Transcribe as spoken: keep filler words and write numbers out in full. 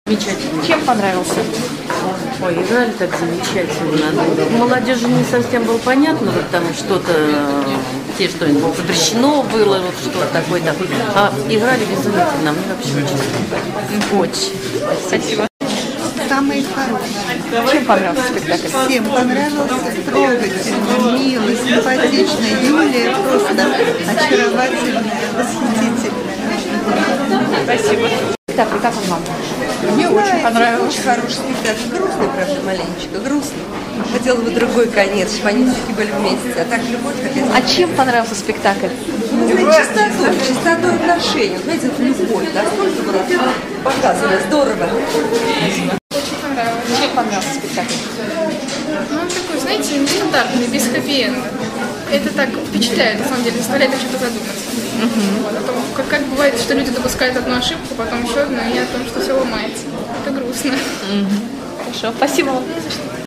Замечательно. Чем понравился? Ой, играли так замечательно. Молодежи не совсем было понятно, вот там что-то, те, что запрещено было, вот что-то такое-то. А играли изумительно. Мне вообще очень. Очень. Спасибо. Самый хороший. Чем понравился спектакль? Всем понравился, трогательный, милый, симпатичный. Юлия просто очаровательная, восхитительная. Спасибо. Спектакль, как он вам? Мне очень понравился. Очень хороший спектакль. Грустный, правда, маленечко, грустный. Хотела бы другой конец, чтобы они все-таки были вместе. А так любовь, как А чем понравился спектакль? чистотой, чистотой отношений. Знаете, это любовь. Настолько было показано, здорово. Чем понравился спектакль? Ну, он такой, знаете, нестандартный, без хэппи-энда. Это так впечатляет, на самом деле, заставляет о чем-то задуматься. Uh-huh. Вот, о том, как, как бывает, что люди допускают одну ошибку, потом еще одну, и о том, что все ломается. Это грустно. Uh-huh. Хорошо, спасибо вам.